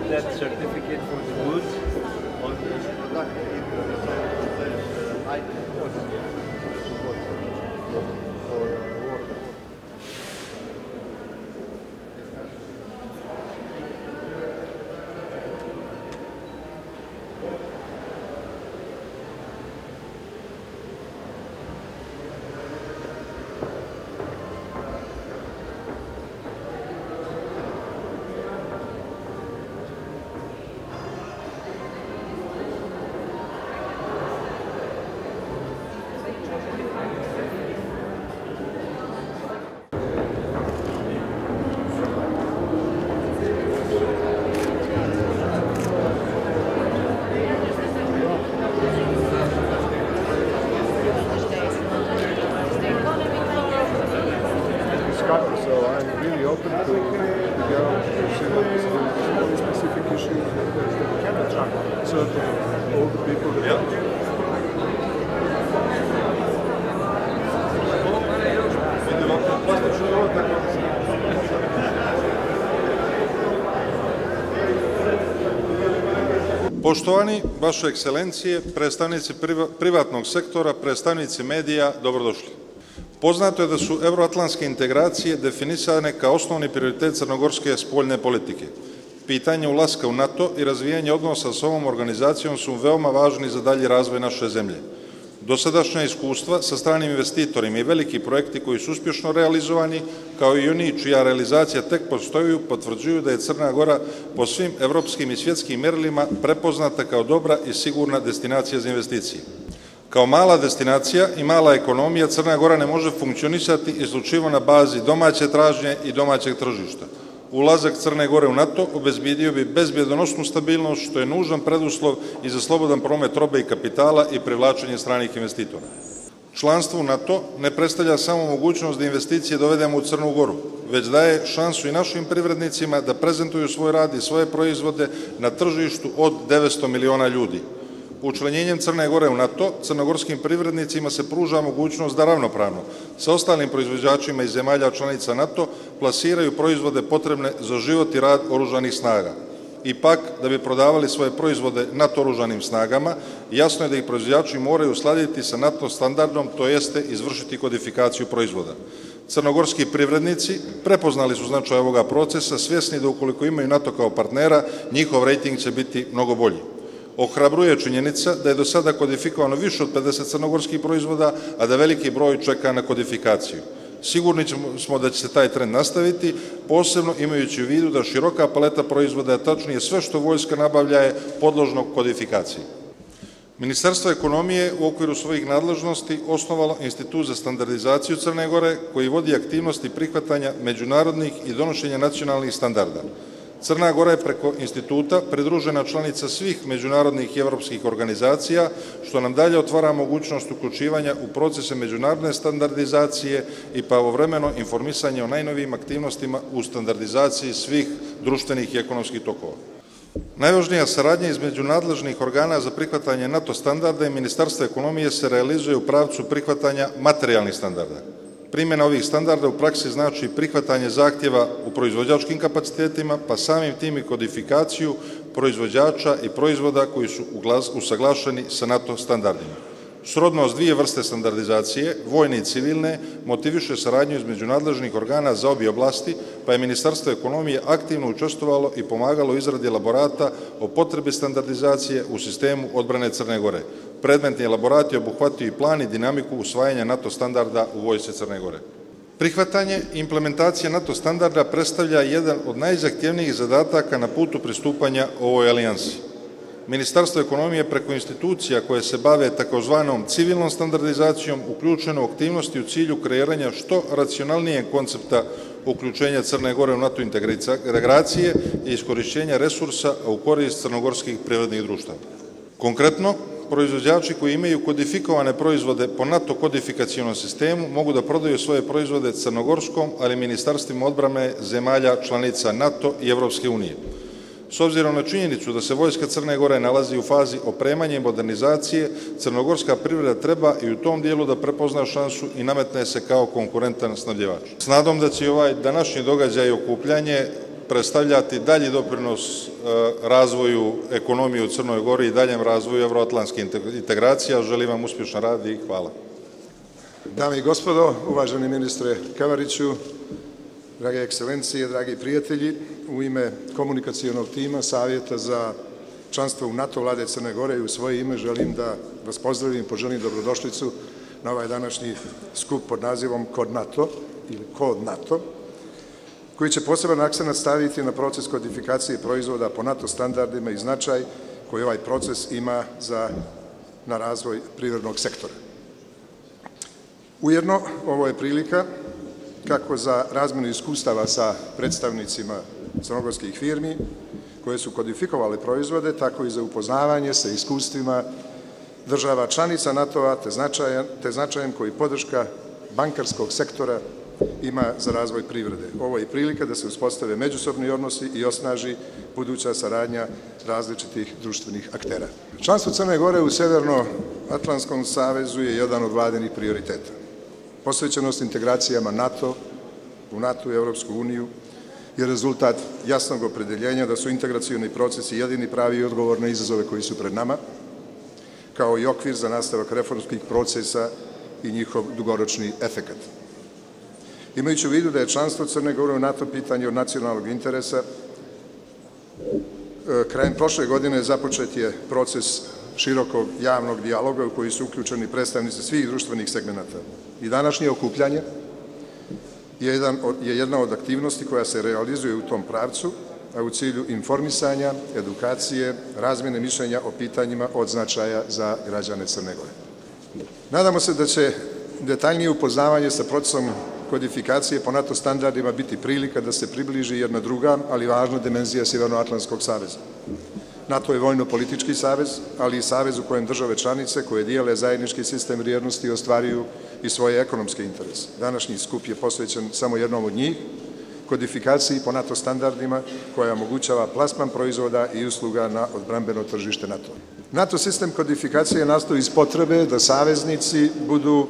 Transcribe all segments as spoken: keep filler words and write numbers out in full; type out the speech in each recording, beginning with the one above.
that certificate for the goods on the product. So I'm really open to go to specific issues that we cannot track. Certainly, all the people that yeah. Poštovani, Vaše ekscelencije, predstavnici privatnog sektora, predstavnici medija, dobrodošli. Poznato je da su evroatlantske integracije definisane kao osnovni prioritet crnogorske spoljne politike. Pitanje ulaska u NATO i razvijanje odnosa s ovom organizacijom su veoma važni za dalji razvoj naše zemlje. Dosadašnja iskustva sa stranim investitorima i veliki projekti koji su uspješno realizovani, kao i oni čija realizacija tek postoji, potvrđuju da je Crna Gora po svim evropskim i svjetskim mjerilima prepoznata kao dobra i sigurna destinacija za investicije. Kao mala destinacija i mala ekonomija, Crna Gora ne može funkcionisati isključivo na bazi domaće tražnje i domaćeg tržišta. Ulazak Crne Gore u NATO obezbijedio bi bezbjedonosnu stabilnost, što je nužan preduslov i za slobodan promet robe i kapitala i privlačenje stranih investitora. Članstvo u NATO ne predstavlja samo mogućnost da investicije dovedemo u Crnu Goru, već daje šansu i našim privrednicima da prezentuju svoj rad i svoje proizvode na tržištu od devetsto miliona ljudi. Učlanjenjem Crne Gore u NATO, crnogorskim privrednicima se pruža mogućnost da ravnopravno sa ostalim proizvođačima iz zemalja članica NATO plasiraju proizvode potrebne za život i rad oružanih snaga. Ipak, da bi prodavali svoje proizvode NATO oružanim snagama, jasno je da ih proizvođači moraju uskladiti sa NATO standardom, to jeste izvršiti kodifikaciju proizvoda. Crnogorski privrednici prepoznali su značaj ovoga procesa, svjesni da ukoliko imaju NATO kao partnera, njihov rejting će biti mnogo bolji. Ohrabruje činjenica da je do sada kodifikovano više od pedeset crnogorskih proizvoda, a da veliki broj čeka na kodifikaciju. Sigurni smo da će se taj trend nastaviti, posebno imajući u vidu da široka paleta proizvoda, a tačnije sve što vojska nabavlja, je podložno kodifikaciji. Ministarstvo ekonomije u okviru svojih nadležnosti osnovalo Institut za standardizaciju Crne Gore, koji vodi aktivnosti prihvatanja međunarodnih i donošenja nacionalnih standarda. Crna Gora je preko instituta pridružena članica svih međunarodnih i evropskih organizacija, što nam dalje otvara mogućnost uključivanja u procese međunarodne standardizacije i pravovremeno informisanje o najnovijim aktivnostima u standardizaciji svih društvenih i ekonomskih tokova. Najvažnija saradnja između nadležnih organa za prihvatanje NATO standarda i Ministarstva ekonomije se realizuje u pravcu prihvatanja materijalnih standarda. Primjena ovih standarda u praksi znači prihvatanje zahtjeva u proizvođačkim kapacitetima, pa samim tim i kodifikaciju proizvođača i proizvoda koji su usaglašeni sa NATO standardima. Srodnost dvije vrste standardizacije, vojne i civilne, motiviše saradnju između nadležnih organa za obje oblasti, pa je Ministarstvo ekonomije aktivno učestvovalo i pomagalo u izradi elaborata o potrebi standardizacije u sistemu odbrane Crne Gore. Predmetni elaborati obuhvatio i plan i dinamiku usvajanja NATO standarda u vojsci Crne Gore. Prihvatanje i implementacija NATO standarda predstavlja jedan od najzahtjevnijih zadataka na putu pristupanja ovoj alijansi. Ministarstvo ekonomije preko institucija koje se bave takozvanom civilnom standardizacijom uključeno u aktivnosti u cilju kreiranja što racionalnijeg koncepta uključenja Crne Gore u NATO integracije i iskorišćenja resursa u korist crnogorskih privrednih društava. Konkretno, proizvođači koji imaju kodifikovane proizvode po NATO kodifikacionom sistemu mogu da prodaju svoje proizvode crnogorskom, ali i ministarstvima odbrane zemalja članica NATO i Evropske unije. S obzirom na činjenicu da se vojska Crne Gore nalazi u fazi opremanja i modernizacije, crnogorska privreda treba i u tom dijelu da prepozna šansu i nametne se kao konkurentan snabdjevač. S nadom da će ovaj današnji događaj i okupljanje predstavljati dalji doprinos razvoju ekonomije u Crnoj Gori i daljem razvoju evroatlantskih integracija. Želim vam uspješan rad i hvala. Dame i gospodo, uvaženi ministre Kavariću, drage ekscelencije, dragi prijatelji, u ime komunikacionog tima Savjeta za članstvo u NATO Vlade Crne Gore i u svoje ime želim da vas pozdravim i poželim dobrodošlicu na ovaj današnji skup pod nazivom Kod NATO ili Kod NATO, koji će poseban akcenat staviti na proces kodifikacije proizvoda po NATO standardima i značaj koji ovaj proces ima za, na razvoj privrednog sektora. Ujedno, ovo je prilika kako za razmenu iskustava sa predstavnicima crnogorskih firmi koje su kodifikovale proizvode, tako i za upoznavanje sa iskustvima država članica NATO-a te značajem, te značajem koji podrška bankarskog sektora ima za razvoj privrede. Ovo je prilika da se uspostave međusobni odnosi i osnaži buduća saradnja različitih društvenih aktera. Članstvo Crne Gore u Severnoatlantskom savezu je jedan od vladinih prioriteta. Posvećenost integracijama NATO, u NATO i Evropsku uniju je rezultat jasnog opredeljenja da su integracioni procesi jedini pravi odgovor na izazove koji su pred nama, kao i okvir za nastavak reformskih procesa i njihov dugoročni efekat. Imajući u vidu da je članstvo Crne Gore u NATO pitanje od nacionalnog interesa, krajem prošle godine započet je proces širokog javnog dijaloga u koji su uključeni predstavnici svih društvenih segmenata. I današnje okupljanje je, jedan, je jedna od aktivnosti koja se realizuje u tom pravcu, a u cilju informisanja, edukacije, razmjene mišljenja o pitanjima od značaja za građane Crne Gore. Nadamo se da će detaljnije upoznavanje sa procesom kodifikacije po NATO standardima biti prilika da se približi jedna druga, ali važna dimenzija Sjevernoatlantskog saveza. NATO je vojno-politički savez, ali i savez u kojem države članice koje dijele zajednički sistem vrijednosti ostvaruju i svoje ekonomske interese. Današnji skup je posvećen samo jednom od njih, kodifikaciji po NATO standardima koja omogućava plasman proizvoda i usluga na odbrambeno tržište NATO. NATO sistem kodifikacije nastoji iz potrebe da saveznici budu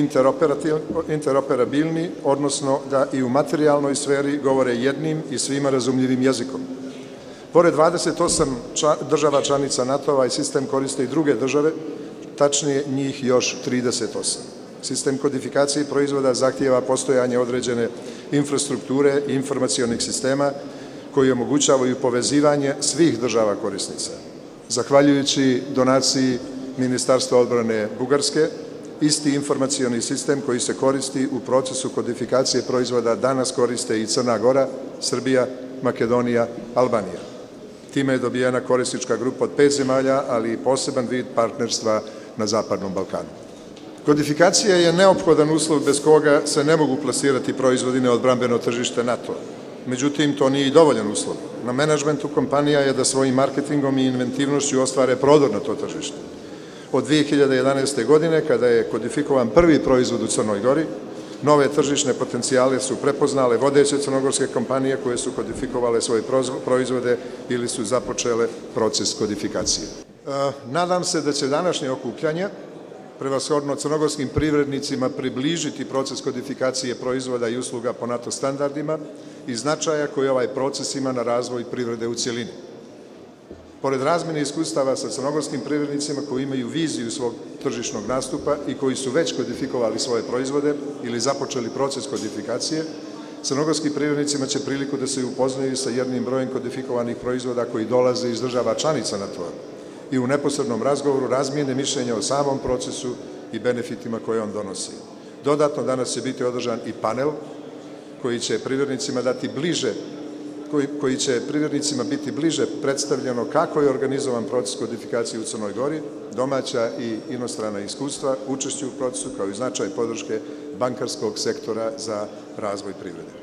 interoperabilni, odnosno da i u materijalnoj sferi govore jednim i svima razumljivim jezikom. Pored dvadeset osam država članica NATO-a, ovaj sistem koriste i druge države, tačnije njih još trideset osam. Sistem kodifikacije proizvoda zahtijeva postojanje određene infrastrukture i informacionih sistema koji omogućavaju povezivanje svih država korisnica. Zahvaljujući donaciji Ministarstva odbrane Bugarske, isti informacioni sistem koji se koristi u procesu kodifikacije proizvoda danas koriste i Crna Gora, Srbija, Makedonija, Albanija. Time je dobijena korisnička grupa od pet zemalja, ali i poseban vid partnerstva na Zapadnom Balkanu. Kodifikacija je neophodan uslov bez koga se ne mogu plasirati proizvodi na odbrambeno tržište NATO. Međutim, to nije i dovoljan uslov. Na menadžmentu kompanija je da svojim marketingom i inventivnošću ostvare prodor na to tržište. Od dve hiljade jedanaeste. godine, kada je kodifikovan prvi proizvod u Crnoj Gori, nove tržišne potencijale su prepoznale vodeće crnogorske kompanije koje su kodifikovale svoje proizvode ili su započele proces kodifikacije. Nadam se da će današnje okupljanje prevashodno crnogorskim privrednicima približiti proces kodifikacije proizvoda i usluga po NATO standardima i značaja koji ovaj proces ima na razvoj privrede u cjelini. Pored razmjene iskustava sa crnogorskim privrednicima koji imaju viziju svog tržišnog nastupa i koji su već kodifikovali svoje proizvode ili započeli proces kodifikacije, crnogorskim privrednicima će priliku da se upoznaju sa jednim brojem kodifikovanih proizvoda koji dolaze iz država članica NATO-a i u neposrednom razgovoru razmijene mišljenja o samom procesu i benefitima koje on donosi. Dodatno, danas će biti održan i panel koji će privrednicima dati bliže Koji, koji će privrednicima biti bliže predstavljeno kako je organizovan proces kodifikacije u Crnoj Gori, domaća i inostrana iskustva, učešću u procesu kao i značaj podrške bankarskog sektora za razvoj privrede.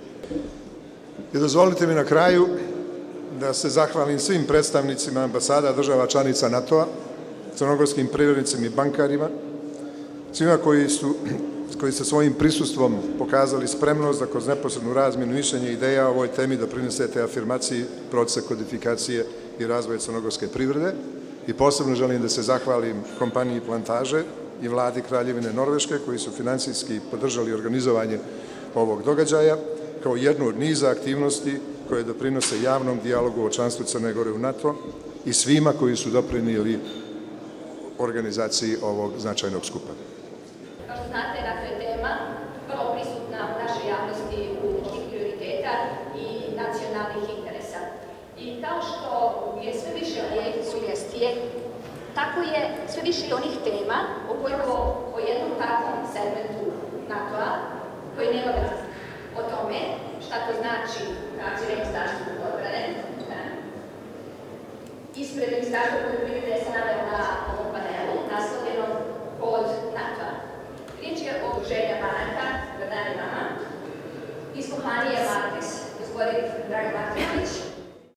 I dozvolite mi na kraju da se zahvalim svim predstavnicima ambasada država članica NATO-a, crnogorskim privrednicima i bankarima, svima koji su koji sa svojim prisustvom pokazali spremnost da kroz neposrednu razmjenu mišljenja i ideja o ovoj temi doprinesete afirmaciji procesa kodifikacije i razvoja crnogorske privrede. I posebno želim da se zahvalim kompaniji Plantaže i vladi Kraljevine Norveške koji su finansijski podržali organizovanje ovog događaja kao jednu od niza aktivnosti koje doprinose javnom dijalogu o članstvu Crne Gore u NATO i svima koji su doprinijeli organizaciji ovog značajnog skupa. Kao što znate, NATO je tema vrlo prisutna u našoj javnosti u tih prioriteta i nacionalnih interesa. I kao što je sve više onih sugestije, tako je sve više i onih tema ukoliko o jednom takvom segmentu NATO-a koji nema veze o tome šta to znači kako je Ministarstvo odbrane. Ispred Ministarstva poljoprivrede se naveo na ovom panelu, naslovljeno od NATO-a. Riječ je o udruženja banaka, Gordane Mama, iz kompanije Martex, gospodin Dragan Martinović,